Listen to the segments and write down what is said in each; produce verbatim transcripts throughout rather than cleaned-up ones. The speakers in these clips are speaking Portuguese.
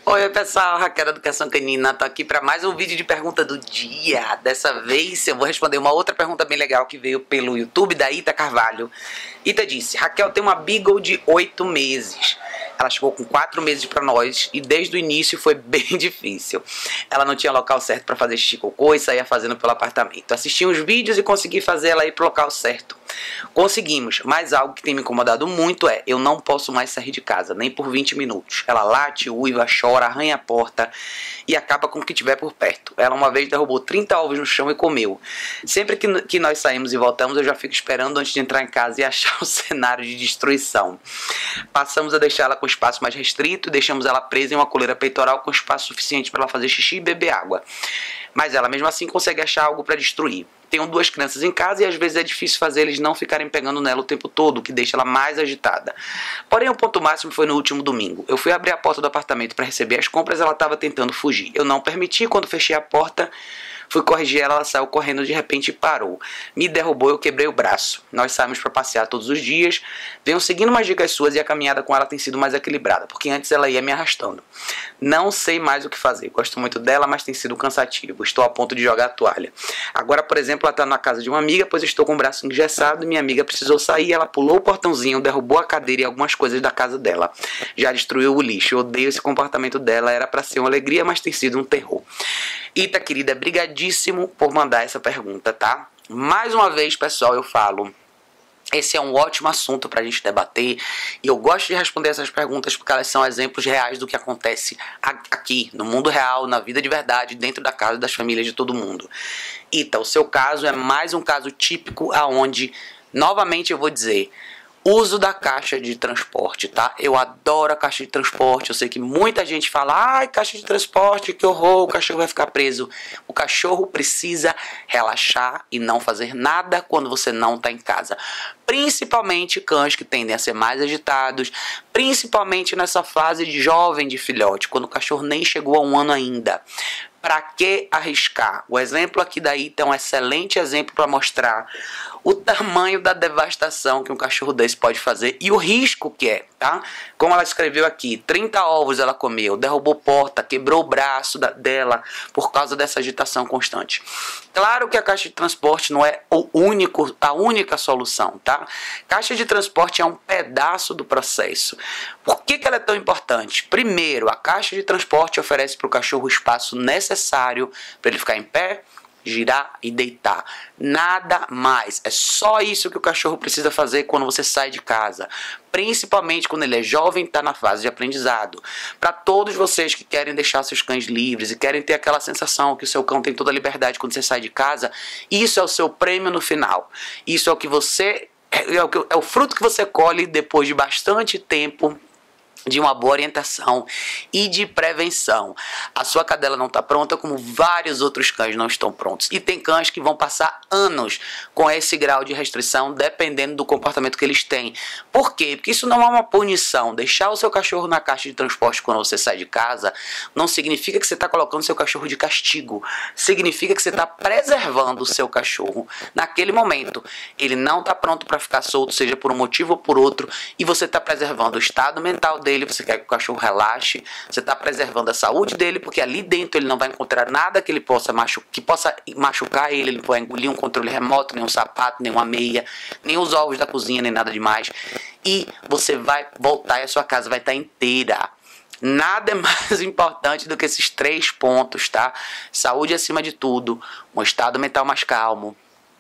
Oi pessoal, Raquel da Educação Canina, tô aqui para mais um vídeo de pergunta do dia. Dessa vez eu vou responder uma outra pergunta bem legal que veio pelo YouTube da Ita Carvalho. Ita disse: Raquel, tem uma Beagle de oito meses. Ela chegou com quatro meses para nós e desde o início foi bem difícil. Ela não tinha local certo para fazer xixi cocô e saía fazendo pelo apartamento. Assisti uns vídeos e consegui fazer ela ir pro local certo. Conseguimos, mas algo que tem me incomodado muito é: eu não posso mais sair de casa, nem por vinte minutos. Ela late, uiva, chora, arranha a porta e acaba com o que tiver por perto. Ela uma vez derrubou trinta ovos no chão e comeu. Sempre que, que nós saímos e voltamos, eu já fico esperando antes de entrar em casa e achar o cenário de destruição. Passamos a deixá-la com espaço mais restrito e deixamos ela presa em uma coleira peitoral com espaço suficiente para ela fazer xixi e beber água. Mas ela mesmo assim consegue achar algo para destruir. Tenho duas crianças em casa e às vezes é difícil fazer eles não ficarem pegando nela o tempo todo, o que deixa ela mais agitada. Porém, o ponto máximo foi no último domingo. Eu fui abrir a porta do apartamento para receber as compras e ela estava tentando fugir. Eu não permiti. Quando fechei a porta, fui corrigir ela, ela saiu correndo, de repente parou. Me derrubou e eu quebrei o braço. Nós saímos para passear todos os dias. Venho seguindo umas dicas suas e a caminhada com ela tem sido mais equilibrada, porque antes ela ia me arrastando. Não sei mais o que fazer. Gosto muito dela, mas tem sido cansativo. Estou a ponto de jogar a toalha. Agora, por exemplo, ela está na casa de uma amiga, pois eu estou com o braço engessado e minha amiga precisou sair. Ela pulou o portãozinho, derrubou a cadeira e algumas coisas da casa dela. Já destruiu o lixo. Eu odeio esse comportamento dela. Era para ser uma alegria, mas tem sido um terror. Ita, querida, brigadíssimo por mandar essa pergunta, tá? Mais uma vez, pessoal, eu falo, esse é um ótimo assunto pra gente debater e eu gosto de responder essas perguntas porque elas são exemplos reais do que acontece aqui, no mundo real, na vida de verdade, dentro da casa das famílias de todo mundo. Ita, o seu caso é mais um caso típico aonde, novamente eu vou dizer, uso da caixa de transporte, tá? Eu adoro a caixa de transporte. Eu sei que muita gente fala: ai, caixa de transporte, que horror, o cachorro vai ficar preso. O cachorro precisa relaxar e não fazer nada quando você não tá em casa. Principalmente cães que tendem a ser mais agitados, principalmente nessa fase de jovem de filhote, quando o cachorro nem chegou a um ano ainda. Para que arriscar? O exemplo aqui da Ita é um excelente exemplo para mostrar o tamanho da devastação que um cachorro desse pode fazer e o risco que é, tá? Como ela escreveu aqui, trinta ovos ela comeu, derrubou porta, quebrou o braço da, dela por causa dessa agitação constante. Claro que a caixa de transporte não é o único, a única solução, tá? Caixa de transporte é um pedaço do processo. Por que que ela é tão importante? Primeiro, a caixa de transporte oferece para o cachorro o espaço necessário para ele ficar em pé, girar e deitar. Nada mais. É só isso que o cachorro precisa fazer quando você sai de casa. Principalmente quando ele é jovem e está na fase de aprendizado. Para todos vocês que querem deixar seus cães livres e querem ter aquela sensação que o seu cão tem toda a liberdade quando você sai de casa, isso é o seu prêmio no final. Isso é o que você... É o, que, é o fruto que você colhe depois de bastante tempo de uma boa orientação e de prevenção. A sua cadela não está pronta, como vários outros cães não estão prontos. E tem cães que vão passar anos com esse grau de restrição, dependendo do comportamento que eles têm. Por quê? Porque isso não é uma punição. Deixar o seu cachorro na caixa de transporte quando você sai de casa não significa que você está colocando o seu cachorro de castigo. Significa que você está preservando o seu cachorro naquele momento. Ele não está pronto para ficar solto, seja por um motivo ou por outro, e você está preservando o estado mental dele. Você quer que o cachorro relaxe, você está preservando a saúde dele, porque ali dentro ele não vai encontrar nada que ele possa machucar, que possa machucar ele, ele não vai engolir um controle remoto, nem um sapato, nem uma meia, nem os ovos da cozinha, nem nada demais. E você vai voltar e a sua casa vai estar inteira. Nada é mais importante do que esses três pontos, tá? Saúde acima de tudo, um estado mental mais calmo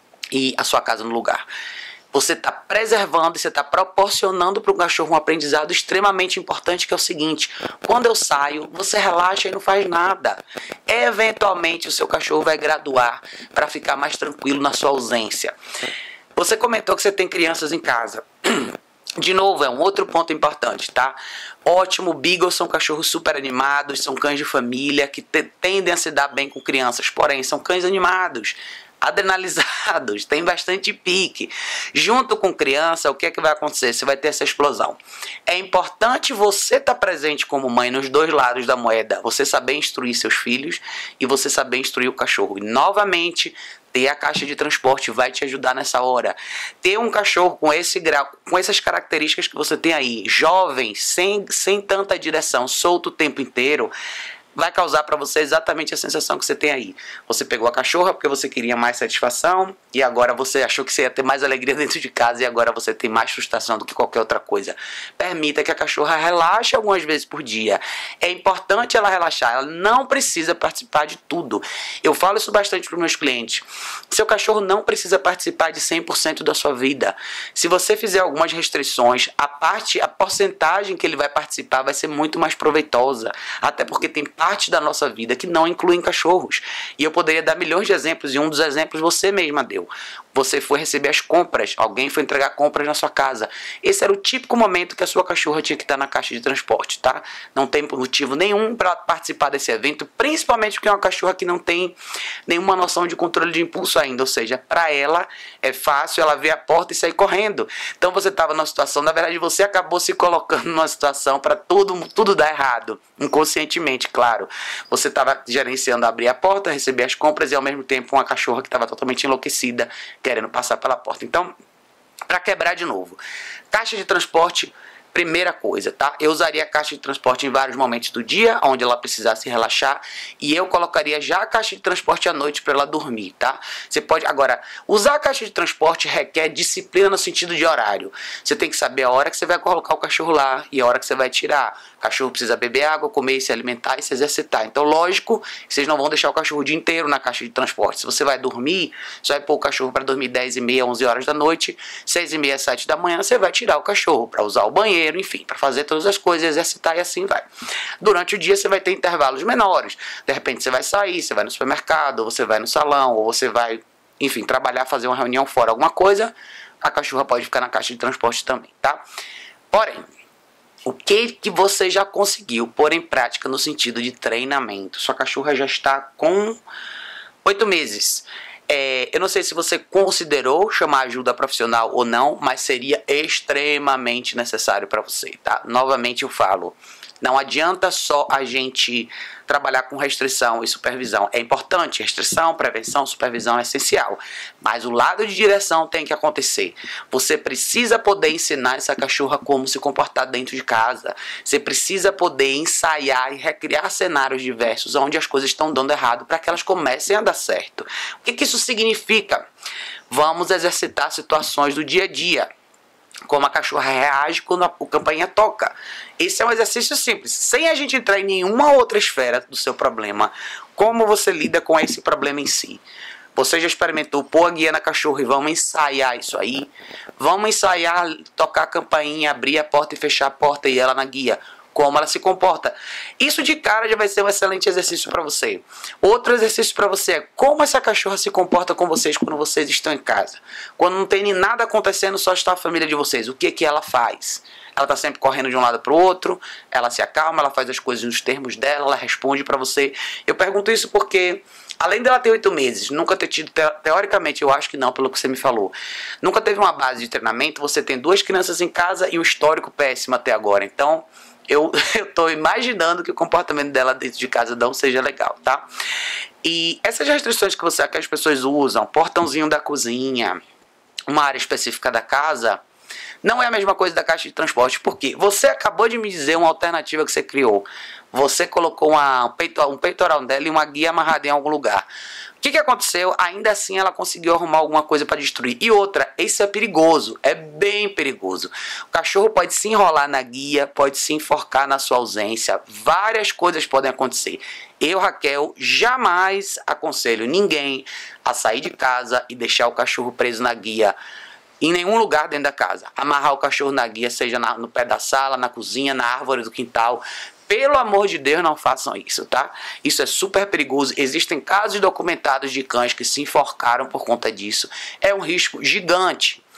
e a sua casa no lugar. Você está preservando e você está proporcionando para o cachorro um aprendizado extremamente importante, que é o seguinte: quando eu saio, você relaxa e não faz nada. Eventualmente o seu cachorro vai graduar para ficar mais tranquilo na sua ausência. Você comentou que você tem crianças em casa. De novo, é um outro ponto importante, tá? Ótimo, Beagles são cachorros super animados, são cães de família que tendem a se dar bem com crianças, porém são cães animados, adrenalizados, tem bastante pique. Junto com criança, o que é que vai acontecer? Você vai ter essa explosão. É importante você estar presente como mãe nos dois lados da moeda. Você saber instruir seus filhos e você saber instruir o cachorro. E novamente, ter a caixa de transporte vai te ajudar nessa hora. Ter um cachorro com esse grau, com essas características que você tem aí, jovem, sem, sem tanta direção, solto o tempo inteiro, vai causar para você exatamente a sensação que você tem aí. Você pegou a cachorra porque você queria mais satisfação e agora você achou que você ia ter mais alegria dentro de casa e agora você tem mais frustração do que qualquer outra coisa. Permita que a cachorra relaxe algumas vezes por dia. É importante ela relaxar, ela não precisa participar de tudo. Eu falo isso bastante para os meus clientes. Seu cachorro não precisa participar de cem por cento da sua vida. Se você fizer algumas restrições, a parte, a porcentagem que ele vai participar vai ser muito mais proveitosa. Até porque tem parte da nossa vida que não incluem cachorros. E eu poderia dar milhões de exemplos, e um dos exemplos você mesma deu. Você foi receber as compras, alguém foi entregar compras na sua casa. Esse era o típico momento que a sua cachorra tinha que estar na caixa de transporte, tá? Não tem motivo nenhum para participar desse evento, principalmente porque é uma cachorra que não tem nenhuma noção de controle de impulso ainda, ou seja, para ela é fácil ela ver a porta e sair correndo. Então você estava numa situação, na verdade você acabou se colocando numa situação para tudo, tudo dar errado, inconscientemente, claro. Você estava gerenciando abrir a porta, receber as compras e ao mesmo tempo uma cachorra que estava totalmente enlouquecida, querendo passar pela porta. Então, para quebrar de novo, caixa de transporte, primeira coisa, tá? Eu usaria a caixa de transporte em vários momentos do dia, onde ela precisasse relaxar, e eu colocaria já a caixa de transporte à noite para ela dormir, tá? Você pode, agora, usar a caixa de transporte requer disciplina no sentido de horário. Você tem que saber a hora que você vai colocar o cachorro lá e a hora que você vai tirar. O cachorro precisa beber água, comer, se alimentar e se exercitar. Então, lógico que vocês não vão deixar o cachorro o dia inteiro na caixa de transporte. Se você vai dormir, você vai pôr o cachorro para dormir dez e meia, onze horas da noite, seis e meia, sete da manhã, você vai tirar o cachorro para usar o banheiro, enfim, para fazer todas as coisas, exercitar e assim vai. Durante o dia você vai ter intervalos menores. De repente você vai sair, você vai no supermercado, ou você vai no salão, ou você vai, enfim, trabalhar, fazer uma reunião fora, alguma coisa, a cachorra pode ficar na caixa de transporte também, tá? Porém, o que que você já conseguiu pôr em prática no sentido de treinamento? Sua cachorra já está com oito meses. É, eu não sei se você considerou chamar ajuda profissional ou não, mas seria extremamente necessário para você, tá? Novamente eu falo, não adianta só a gente trabalhar com restrição e supervisão. É importante, restrição, prevenção, supervisão é essencial. Mas o lado de direção tem que acontecer. Você precisa poder ensinar essa cachorra como se comportar dentro de casa. Você precisa poder ensaiar e recriar cenários diversos onde as coisas estão dando errado para que elas comecem a dar certo. O que que isso significa? Vamos exercitar situações do dia a dia. Como a cachorra reage quando a, a campainha toca. Esse é um exercício simples. Sem a gente entrar em nenhuma outra esfera do seu problema, como você lida com esse problema em si? Você já experimentou pôr a guia na cachorra e vamos ensaiar isso aí? Vamos ensaiar, tocar a campainha, abrir a porta e fechar a porta e ela na guia. Como ela se comporta. Isso de cara já vai ser um excelente exercício para você. Outro exercício para você é como essa cachorra se comporta com vocês quando vocês estão em casa. Quando não tem nem nada acontecendo, só está a família de vocês. O que que ela faz? Ela está sempre correndo de um lado para o outro, ela se acalma, ela faz as coisas nos termos dela, ela responde para você. Eu pergunto isso porque, além dela ter oito meses, nunca ter tido, teoricamente, eu acho que não, pelo que você me falou, nunca teve uma base de treinamento, você tem duas crianças em casa e um histórico péssimo até agora. Então, eu estou imaginando que o comportamento dela dentro de casa não seja legal, tá? E essas restrições que, você, que as pessoas usam, portãozinho da cozinha, uma área específica da casa, não é a mesma coisa da caixa de transporte. Por quê? Você acabou de me dizer uma alternativa que você criou. Você colocou uma, um, peito, um peitoral dela e uma guia amarrada em algum lugar. O que que aconteceu? Ainda assim ela conseguiu arrumar alguma coisa para destruir. E outra, isso é perigoso, é bem perigoso. O cachorro pode se enrolar na guia, pode se enforcar na sua ausência. Várias coisas podem acontecer. Eu, Raquel, jamais aconselho ninguém a sair de casa e deixar o cachorro preso na guia em nenhum lugar dentro da casa. Amarrar o cachorro na guia, seja na, no pé da sala, na cozinha, na árvore do quintal. Pelo amor de Deus, não façam isso, tá? Isso é super perigoso. Existem casos documentados de cães que se enforcaram por conta disso. É um risco gigante.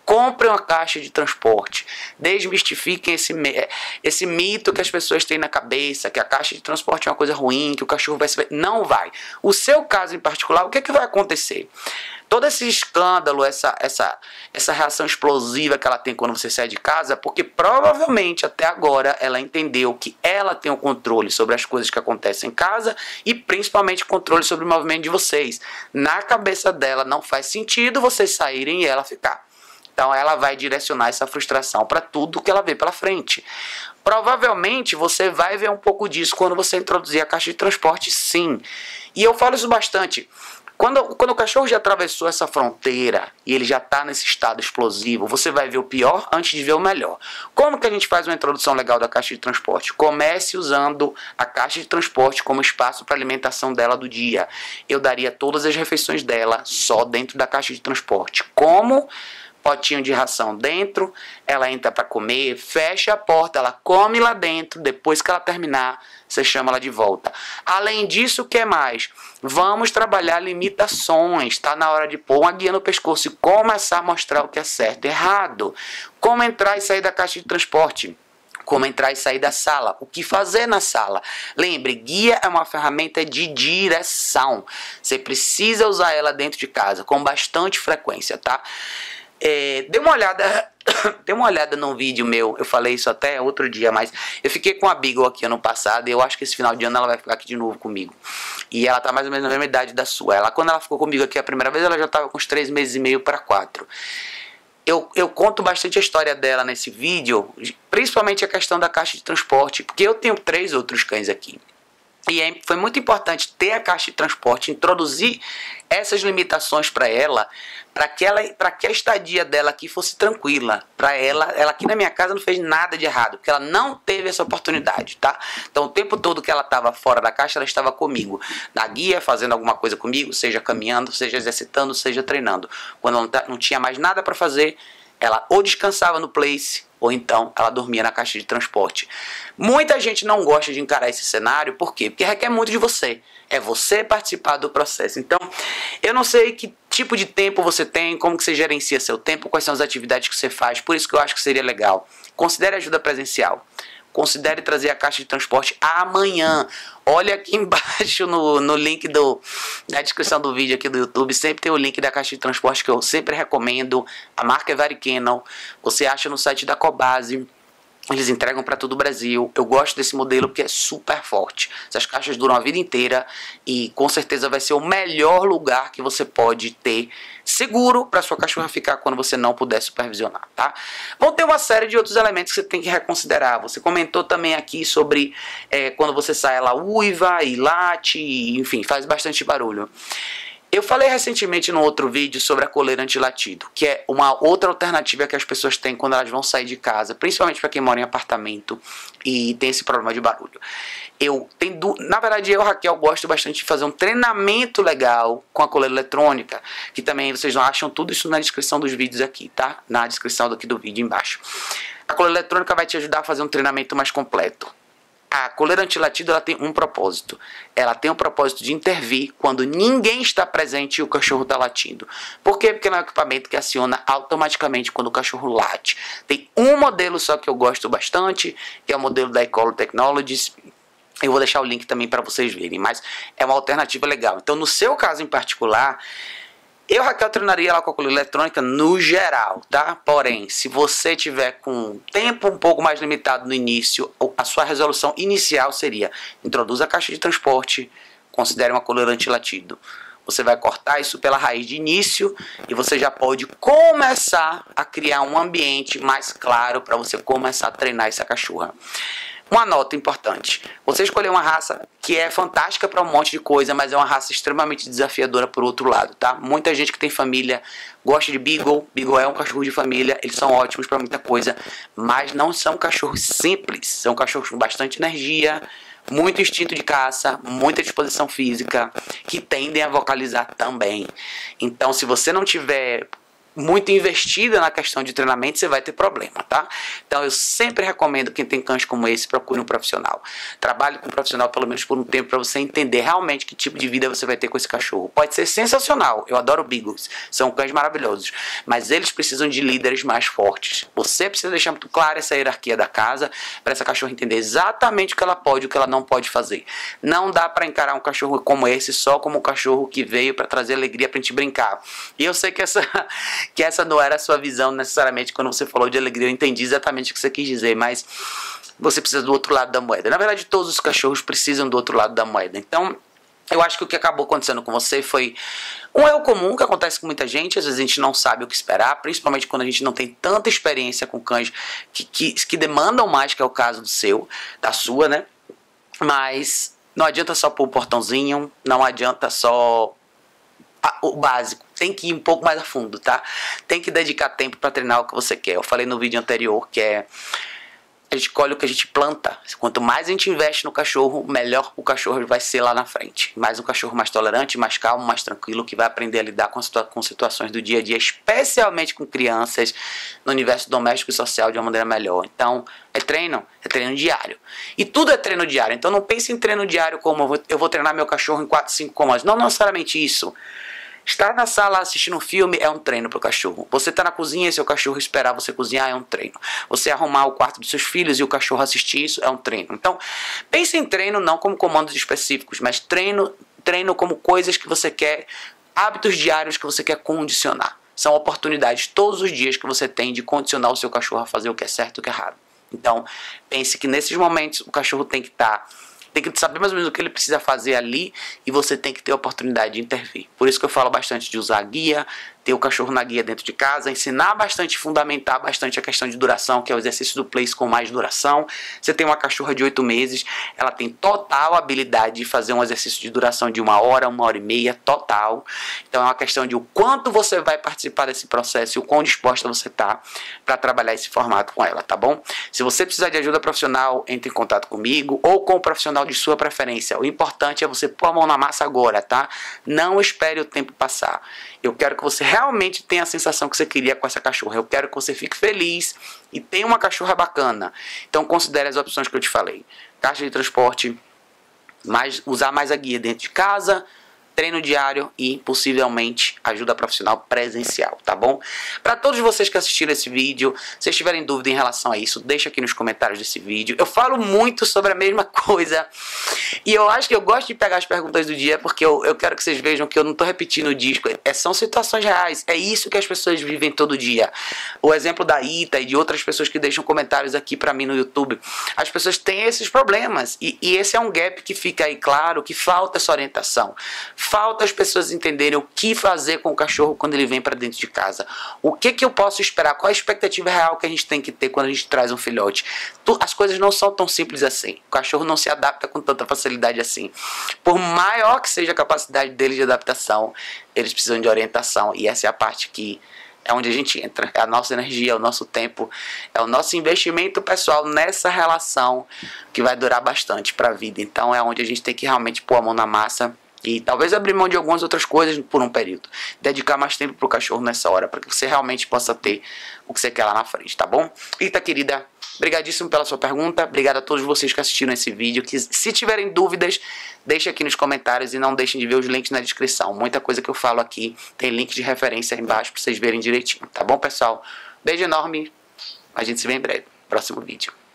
Compre uma caixa de transporte. Desmistifiquem esse, esse mito que as pessoas têm na cabeça, que a caixa de transporte é uma coisa ruim, que o cachorro vai se... Não vai. O seu caso em particular, o que é que vai acontecer? Todo esse escândalo, essa, essa, essa reação explosiva que ela tem quando você sai de casa, porque provavelmente até agora ela entendeu que ela tem o controle sobre as coisas que acontecem em casa e principalmente controle sobre o movimento de vocês. Na cabeça dela não faz sentido vocês saírem e ela ficar. Então ela vai direcionar essa frustração para tudo que ela vê pela frente. Provavelmente você vai ver um pouco disso quando você introduzir a caixa de transporte, sim. E eu falo isso bastante. Quando, quando o cachorro já atravessou essa fronteira e ele já está nesse estado explosivo, você vai ver o pior antes de ver o melhor. Como que a gente faz uma introdução legal da caixa de transporte? Comece usando a caixa de transporte como espaço para alimentação dela do dia. Eu daria todas as refeições dela só dentro da caixa de transporte. Como? Potinho de ração dentro, ela entra para comer, fecha a porta, ela come lá dentro, depois que ela terminar, você chama ela de volta. Além disso, o que mais? Vamos trabalhar limitações, está na hora de pôr uma guia no pescoço e começar a mostrar o que é certo e errado. Como entrar e sair da caixa de transporte. Como entrar e sair da sala, o que fazer na sala. Lembre, guia é uma ferramenta de direção. Você precisa usar ela dentro de casa com bastante frequência, tá? É, dê uma olhada, dê uma olhada num vídeo meu, eu falei isso até outro dia, mas eu fiquei com a Beagle aqui ano passado e eu acho que esse final de ano ela vai ficar aqui de novo comigo. E ela tá mais ou menos na mesma idade da sua. Ela, quando ela ficou comigo aqui a primeira vez, ela já tava com uns três meses e meio para quatro. Eu, eu conto bastante a história dela nesse vídeo, principalmente a questão da caixa de transporte, porque eu tenho três outros cães aqui. E é, foi muito importante ter a caixa de transporte, introduzir essas limitações para ela, para que, ela, para que a estadia dela aqui fosse tranquila. Para ela, ela aqui na minha casa não fez nada de errado, porque ela não teve essa oportunidade, tá? Então o tempo todo que ela estava fora da caixa, ela estava comigo, na guia, fazendo alguma coisa comigo, seja caminhando, seja exercitando, seja treinando. Quando ela não tinha mais nada para fazer, ela ou descansava no place, ou então ela dormia na caixa de transporte. Muita gente não gosta de encarar esse cenário, por quê? Porque requer muito de você. É você participar do processo. Então, eu não sei que tipo de tempo você tem, como que você gerencia seu tempo, quais são as atividades que você faz, por isso que eu acho que seria legal. Considere ajuda presencial. Considere trazer a caixa de transporte amanhã. Olha aqui embaixo no, no link do, na descrição do vídeo aqui do YouTube. Sempre tem o link da caixa de transporte que eu sempre recomendo. A marca é Varicannel. Você acha no site da Cobase. Eles entregam para todo o Brasil. Eu gosto desse modelo porque é super forte. Essas caixas duram a vida inteira e com certeza vai ser o melhor lugar que você pode ter seguro para sua cachorra ficar quando você não puder supervisionar, tá? Vão ter uma série de outros elementos que você tem que reconsiderar. Você comentou também aqui sobre é, quando você sai, ela uiva e late, e, enfim, faz bastante barulho. Eu falei recentemente no outro vídeo sobre a coleira antilatido, que é uma outra alternativa que as pessoas têm quando elas vão sair de casa, principalmente para quem mora em apartamento e tem esse problema de barulho. Eu tenho, na verdade, eu, Raquel, gosto bastante de fazer um treinamento legal com a coleira eletrônica, que também vocês acham tudo isso na descrição dos vídeos aqui, tá? Na descrição aqui do vídeo embaixo. A coleira eletrônica vai te ajudar a fazer um treinamento mais completo. A coleira antilatido, ela tem um propósito. Ela tem o propósito de intervir quando ninguém está presente e o cachorro está latindo. Por quê? Porque é um equipamento que aciona automaticamente quando o cachorro late. Tem um modelo só que eu gosto bastante, que é o modelo da Ecolo Technologies. Eu vou deixar o link também para vocês verem, mas é uma alternativa legal. Então, no seu caso em particular, eu, Raquel, treinaria ela com a coleira eletrônica no geral, tá? Porém, se você tiver com tempo um pouco mais limitado no início, a sua resolução inicial seria: introduza a caixa de transporte, considere uma coleira antilatido. Você vai cortar isso pela raiz de início e você já pode começar a criar um ambiente mais claro para você começar a treinar essa cachorra. Uma nota importante: você escolheu uma raça que é fantástica para um monte de coisa, mas é uma raça extremamente desafiadora por outro lado, tá? Muita gente que tem família gosta de Beagle. Beagle é um cachorro de família, eles são ótimos para muita coisa, mas não são cachorros simples. São cachorros com bastante energia, muito instinto de caça, muita disposição física, que tendem a vocalizar também. Então, se você não tiver muito investida na questão de treinamento, você vai ter problema, tá? Então eu sempre recomendo quem tem cães como esse, procure um profissional. Trabalhe com um profissional pelo menos por um tempo para você entender realmente que tipo de vida você vai ter com esse cachorro. Pode ser sensacional, eu adoro Beagles, são cães maravilhosos, mas eles precisam de líderes mais fortes. Você precisa deixar muito clara essa hierarquia da casa para essa cachorra entender exatamente o que ela pode e o que ela não pode fazer. Não dá para encarar um cachorro como esse só como um cachorro que veio para trazer alegria pra gente brincar. E eu sei que essa que essa não era a sua visão necessariamente quando você falou de alegria. Eu entendi exatamente o que você quis dizer, mas você precisa do outro lado da moeda. Na verdade, todos os cachorros precisam do outro lado da moeda. Então, eu acho que o que acabou acontecendo com você foi um erro comum que acontece com muita gente. Às vezes a gente não sabe o que esperar, principalmente quando a gente não tem tanta experiência com cães que, que, que demandam mais, que é o caso do seu, da sua, né? Mas não adianta só pôr o portãozinho, não adianta só o básico, tem que ir um pouco mais a fundo, tá? Tem que dedicar tempo para treinar o que você quer. Eu falei no vídeo anterior que é a gente colhe o que a gente planta. Quanto mais a gente investe no cachorro, melhor o cachorro vai ser lá na frente. Mais um cachorro mais tolerante, mais calmo, mais tranquilo, que vai aprender a lidar com, situa com situações do dia a dia, especialmente com crianças, no universo doméstico e social de uma maneira melhor. Então, é treino, é treino diário. E tudo é treino diário. Então não pense em treino diário como eu vou, eu vou treinar meu cachorro em quatro, cinco comandos. Não necessariamente isso. Estar na sala assistindo um filme é um treino para o cachorro. Você está na cozinha e seu cachorro esperar você cozinhar é um treino. Você arrumar o quarto dos seus filhos e o cachorro assistir isso é um treino. Então, pense em treino não como comandos específicos, mas treino, treino como coisas que você quer, hábitos diários que você quer condicionar. São oportunidades todos os dias que você tem de condicionar o seu cachorro a fazer o que é certo e o que é errado. Então, pense que nesses momentos o cachorro tem que estar... Tá tem que saber mais ou menos o que ele precisa fazer ali e você tem que ter a oportunidade de intervir. Por isso que eu falo bastante de usar a guia, ter o cachorro na guia dentro de casa, ensinar bastante, fundamentar bastante a questão de duração, que é o exercício do place com mais duração. Você tem uma cachorra de oito meses, ela tem total habilidade de fazer um exercício de duração de uma hora, uma hora e meia, total. Então é uma questão de o quanto você vai participar desse processo e o quão disposta você está para trabalhar esse formato com ela, tá bom? Se você precisar de ajuda profissional, entre em contato comigo ou com o profissional de sua preferência. O importante é você pôr a mão na massa agora, tá? Não espere o tempo passar. Eu quero que você realmente tenha a sensação que você queria com essa cachorra. Eu quero que você fique feliz e tenha uma cachorra bacana. Então considere as opções que eu te falei. Caixa de transporte, mais, usar mais a guia dentro de casa, treino diário e possivelmente ajuda profissional presencial, tá bom? Para todos vocês que assistiram esse vídeo, se vocês tiverem dúvida em relação a isso, deixa aqui nos comentários desse vídeo. Eu falo muito sobre a mesma coisa e eu acho que eu gosto de pegar as perguntas do dia porque eu, eu quero que vocês vejam que eu não tô repetindo o disco, é, são situações reais, é isso que as pessoas vivem todo dia. O exemplo da Ita e de outras pessoas que deixam comentários aqui para mim no YouTube, as pessoas têm esses problemas e, e esse é um gap que fica aí claro, que falta essa orientação. Falta as pessoas entenderem o que fazer com o cachorro quando ele vem para dentro de casa. O que que eu posso esperar? Qual a expectativa real que a gente tem que ter quando a gente traz um filhote? As coisas não são tão simples assim. O cachorro não se adapta com tanta facilidade assim. Por maior que seja a capacidade dele de adaptação, eles precisam de orientação. E essa é a parte que é onde a gente entra. É a nossa energia, é o nosso tempo, é o nosso investimento pessoal nessa relação que vai durar bastante para a vida. Então é onde a gente tem que realmente pôr a mão na massa e talvez abrir mão de algumas outras coisas por um período. Dedicar mais tempo pro cachorro nessa hora, para que você realmente possa ter o que você quer lá na frente, tá bom? Ita, querida, brigadíssimo pela sua pergunta. Obrigado a todos vocês que assistiram esse vídeo. Que, se tiverem dúvidas, deixem aqui nos comentários e não deixem de ver os links na descrição. Muita coisa que eu falo aqui tem link de referência aí embaixo para vocês verem direitinho, tá bom, pessoal? Beijo enorme. A gente se vê em breve. Próximo vídeo.